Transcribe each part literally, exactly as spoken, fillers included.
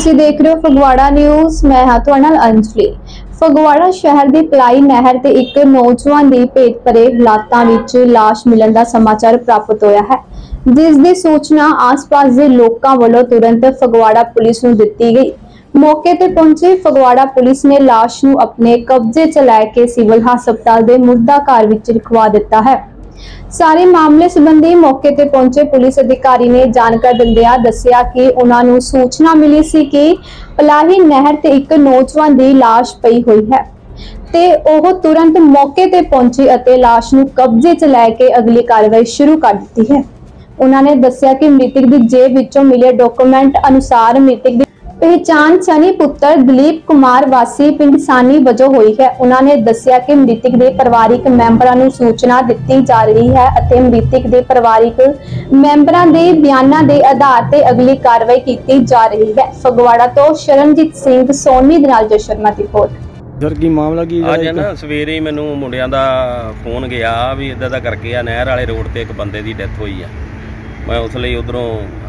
ਤੁਸੀਂ ਦੇਖ ਰਹੇ ਹੋ ਫਗਵਾੜਾ ਨਿਊਜ਼। ਮੈਂ ਹਾਂ ਤੁਹਾਡੇ ਨਾਲ ਅੰਜਲੀ। ਫਗਵਾੜਾ ਸ਼ਹਿਰ ਦੀ ਪਲਾਈ ਨਹਿਰ ਤੇ ਇੱਕ ਨੌਜਵਾਨ ਦੀ ਭੇਤ ਭਰੇ ਹਾਲਾਤਾਂ ਵਿੱਚ ਲਾਸ਼ ਮਿਲਣ ਦਾ ਸਮਾਚਾਰ ਪ੍ਰਾਪਤ ਹੋਇਆ ਹੈ, ਜਿਸ ਦੀ ਸੂਚਨਾ ਆਸ-ਪਾਸ ਦੇ ਲੋਕਾਂ ਵੱਲੋਂ ਤੁਰੰਤ ਫਗਵਾੜਾ ਪੁਲਿਸ ਨੂੰ ਦਿੱਤੀ ਗਈ। मौके ਤੇ ਪਹੁੰਚੀ ਫਗਵਾੜਾ ਪੁਲਿਸ ਨੇ ਲਾਸ਼ ਨੂੰ ਆਪਣੇ ਕਬਜ਼ੇ 'ਚ ਲੈ ਕੇ ਸਿਵਲ ਹਸਪਤਾਲ ਦੇ ਮੁਰਦਾ ਘਰ ਵਿੱਚ ਰਖਵਾ ਦਿੱਤਾ ਹੈ। ਸਾਰੇ ਮਾਮਲੇ ਸੰਬੰਧੀ मौके ਤੇ ਪਹੁੰਚੇ ਪੁਲਿਸ ਅਧਿਕਾਰੀ ਨੇ ਜਾਣਕਾਰੀ ਦਿੰਦਿਆਂ ਦੱਸਿਆ ਕਿ ਉਹਨਾਂ ਨੂੰ ਸੂਚਨਾ ਮਿਲੀ ਸੀ ਕਿ ਪਲਾਹੀ ਨਹਿਰ ਤੇ ਇੱਕ ਨੌਜਵਾਨ ਦੀ ਲਾਸ਼ ਪਈ ਹੋਈ ਹੈ ਤੇ ਉਹ ਤੁਰੰਤ मौके ਤੇ ਪਹੁੰਚੇ ਅਤੇ ਲਾਸ਼ ਨੂੰ ਕਬਜ਼ੇ 'ਚ ਲੈ ਕੇ ਅਗਲੀ ਕਾਰਵਾਈ ਸ਼ੁਰੂ ਕਰ ਦਿੱਤੀ ਹੈ। ਉਹਨਾਂ ਨੇ ਦੱਸਿਆ ਕਿ ਮ੍ਰਿਤਕ ਦੀ ਜੇਬ ਵਿੱਚੋਂ ਮਿਲੇ ਡਾਕੂਮੈਂਟ ਅਨੁਸਾਰ ਮ੍ਰਿਤਕ ਦੀ पहचान सनी पुत्र दिलीप कुमार वासी पिंड सानी वजों हुई है। उन्होंने दस्सिया कि मृतक के परिवारिक मैंबरां नूं सूचना दी जा रही है ਅਤੇ मृतक के परिवारिक मैंबरां दे बयानां दे आधार ते अगली कार्रवाई की जा रही है। फगवाड़ा तो शरणजीत सिंह सोनी दे नाल जशर्मा दी रिपोर्ट। सर की मामला की ਅੱਜ ਨਾ ਸਵੇਰੇ ਮੈਨੂੰ ਮੁੰਡਿਆਂ ਦਾ ਫੋਨ ਗਿਆ ਵੀ ਇਦਾਂ ਦਾ ਕਰਕੇ ਆ ਨਹਿਰ ਵਾਲੇ ਰੋਡ ਤੇ ਇੱਕ ਬੰਦੇ ਦੀ ਡੈਥ ਹੋਈ ਆ। ਮੈਂ ਉਸ ਲਈ ਉਧਰੋਂ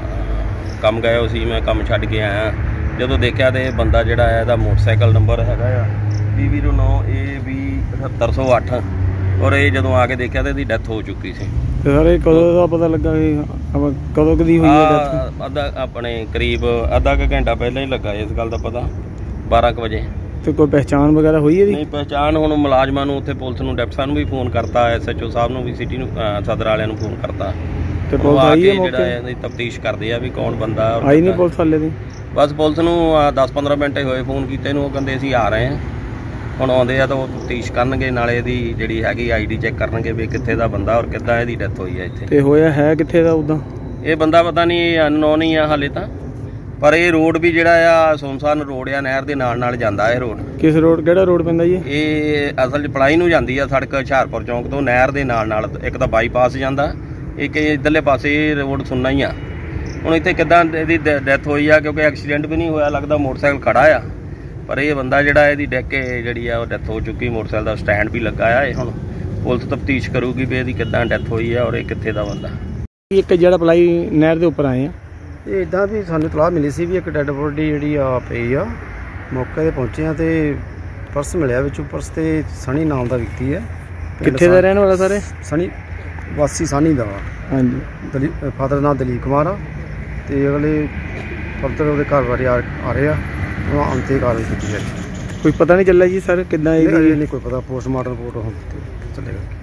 ਕੰਮ ਗਿਆ ਸੀ, ਮੈਂ ਕੰਮ ਛੱਡ ਕੇ ਆਇਆ। ਜਦੋਂ ਦੇਖਿਆ ਤੇ ਇਹ ਬੰਦਾ ਜਿਹੜਾ ਹੈ ਇਹਦਾ ਮੋਟਰਸਾਈਕਲ ਨੰਬਰ ਹੈਗਾ ਆ ਪੀ ਜ਼ੀਰੋ ਨੌ ਏ ਵੀ ਅਠੱਤਰ ਸੌ ਅੱਠ ਔਰ ਇਹ ਜਦੋਂ ਆ ਕੇ ਦੇਖਿਆ ਤੇ ਇਹਦੀ ਡੈਥ ਹੋ ਚੁੱਕੀ ਸੀ। ਸਰ ਇਹ ਕਦੋਂ ਦਾ ਪਤਾ ਲੱਗਾ ਕਿ ਕਦੋਂ ਕਦੀ ਹੋਈ ਹੈ ਡੈਥ? ਅੱਧਾ ਆਪਣੇ ਕਰੀਬ ਅੱਧਾ ਕੁ ਘੰਟਾ ਪਹਿਲਾਂ ਹੀ ਲੱਗਾ ਇਸ ਗੱਲ ਦਾ ਪਤਾ, ਬਾਰਾਂ ਕੁ ਵਜੇ। ਤੇ ਕੋਈ ਪਹਿਚਾਣ ਵਗੈਰਾ ਹੋਈ ਇਹਦੀ? ਨਹੀਂ ਪਹਿਚਾਣ ਹੁਣ ਮੁਲਾਜ਼ਮਾਂ ਨੂੰ ਉੱਥੇ ਪੁਲਿਸ ਨੂੰ ਡਿਪਟੀ ਸਾਹਿਬ ਨੂੰ ਵੀ ਫੋਨ ਕਰਤਾ, ਐਸ ਐਚ ਓ ਸਾਹਿਬ ਨੂੰ ਵੀ ਸਿਟੀ ਨੂੰ ਸਦਰ ਵਾਲਿਆਂ ਨੂੰ ਫੋਨ ਕਰਤਾ ਤੇ ਪੁਲਿਸ ਆਈ ਹੈ ਜਿਹੜਾ ਇਹਦੀ ਤਫਤੀਸ਼ ਕਰਦੇ ਆ ਵੀ ਕੌਣ ਬੰਦਾ। ਆਈ ਨਹੀਂ ਪੁਲਿਸ ਵਾਲੇ ਦੀ? ਬਸ ਪੁਲਿਸ ਨੂੰ ਦਸ ਪੰਦਰਾਂ ਮਿੰਟ ਹੋਏ ਫੋਨ ਕੀਤੇ ਨੂੰ, ਉਹ ਕਹਿੰਦੇ ਅਸੀਂ ਆ ਰਹੇ ਹਾਂ। ਹੁਣ ਆਉਂਦੇ ਆ ਤਾਂ ਉਹ ਤਫਤੀਸ਼ ਕਰਨਗੇ, ਨਾਲੇ ਇਹਦੀ ਜਿਹੜੀ ਹੈਗੀ ਆਈ ਡੀ ਚੈੱਕ ਕਰਨਗੇ ਵੀ ਕਿੱਥੇ ਦਾ ਬੰਦਾ ਔਰ ਕਿੱਦਾਂ ਇਹਦੀ ਡੈਥ ਹੋਈ ਹੈ ਇੱਥੇ। ਤੇ ਹੋਇਆ ਹੈ ਕਿੱਥੇ ਦਾ ਉੱਦਾਂ? ਇਹ ਬੰਦਾ ਪਤਾ ਨਹੀਂ, ਅਨਨੋਨ ਹੀ ਆ ਹਾਲੇ ਤਾਂ, ਪਰ ਇਹ ਰੋਡ ਵੀ ਜਿਹੜਾ ਆ ਸੁਨਸਾਨ ਰੋਡ ਆ, ਨਹਿਰ ਦੇ ਨਾਲ ਨਾਲ ਜਾਂਦਾ ਇਹ ਰੋਡ। ਕਿਸ ਰੋਡ, ਕਿਹੜਾ ਰੋਡ ਪੈਂਦਾ ਜੀ ਇਹ? ਅਸਲ 'ਚ ਪਲਾਈ ਨੂੰ ਜਾਂਦੀ ਆ ਸੜਕ ਹੁਸ਼ਿਆਰਪੁਰ ਚੌਂਕ ਤੋਂ ਨਹਿਰ ਦੇ ਨਾਲ ਨਾਲ। ਇੱਕ ਤਾਂ ਬਾਈਪਾਸ ਜਾਂਦਾ, ਇੱਕ ਇੱਧਰਲੇ ਪਾਸੇ ਰੋਡ ਸੁਣਨਾ ਹੀ ਆ। ਹੁਣ ਇੱਥੇ ਕਿੱਦਾਂ ਇਹਦੀ ਡੈਥ ਹੋਈ ਆ, ਕਿਉਂਕਿ ਐਕਸੀਡੈਂਟ ਵੀ ਨਹੀਂ ਹੋਇਆ ਲੱਗਦਾ, ਮੋਟਰਸਾਈਕਲ ਖੜਾ ਆ, ਪਰ ਇਹ ਬੰਦਾ ਜਿਹੜਾ ਇਹਦੀ ਡਿੱਗ ਕੇ ਜਿਹੜੀ ਆ ਉਹ ਡੈਥ ਹੋ ਚੁੱਕੀ। ਮੋਟਰਸਾਈਕਲ ਦਾ ਸਟੈਂਡ ਵੀ ਲੱਗਾ ਆ। ਇਹ ਹੁਣ ਪੁਲਿਸ ਤਫਤੀਸ਼ ਕਰੂਗੀ ਵੀ ਇਹਦੀ ਕਿੱਦਾਂ ਡੈਥ ਹੋਈ ਆ ਔਰ ਇਹ ਕਿੱਥੇ ਦਾ ਬੰਦਾ। ਇੱਕ ਜਿਹੜਾ ਪਲਾਈ ਨਹਿਰ ਦੇ ਉੱਪਰ ਆਏ ਆ, ਇਹ ਇੱਦਾਂ ਵੀ ਸਾਨੂੰ ਇਤਲਾਹ ਮਿਲੀ ਸੀ ਵੀ ਇੱਕ ਡੈੱਡ ਬੋਡੀ ਜਿਹੜੀ ਆ ਪਈ ਆ। ਮੌਕੇ 'ਤੇ ਪਹੁੰਚੇ ਆ ਤੇ ਪਰਸ ਮਿਲਿਆ ਵਿੱਚੋਂ। ਪਰਸ ਤੇ ਸਣੀ ਨਾਮ ਦਾ ਵਿਅਕਤੀ ਹੈ। ਕਿੱਥੇ ਦਾ ਰਹਿਣ ਵਾਲਾ ਸਰ? ਸਣੀ ਵਾਸੀ ਸਾਨੀ ਦਾ ਵਾ। ਹਾਂਜੀ। ਦਲੀਪ ਫਾਦਰ ਨਾਮ ਦਲੀਪ ਕੁਮਾਰ ਆ ਤੇ ਅਗਲੇ ਫਰਦਰ ਉਹਦੇ ਘਰ ਬਾਰੇ ਆ ਰਹੇ ਆ, ਉਹ ਅੰਤੇ ਕਾਰਵਾਈ ਕੀਤੀ ਜਾਏ। ਕੋਈ ਪਤਾ ਨਹੀਂ ਚੱਲਿਆ ਜੀ ਸਰ ਕਿੱਦਾਂ? ਇਹ ਨਹੀਂ ਕੋਈ ਪਤਾ, ਪੋਸਟਮਾਰਟਮ ਰਿਪੋਰਟ ਹੁਣ ਚੱਲੇਗਾ।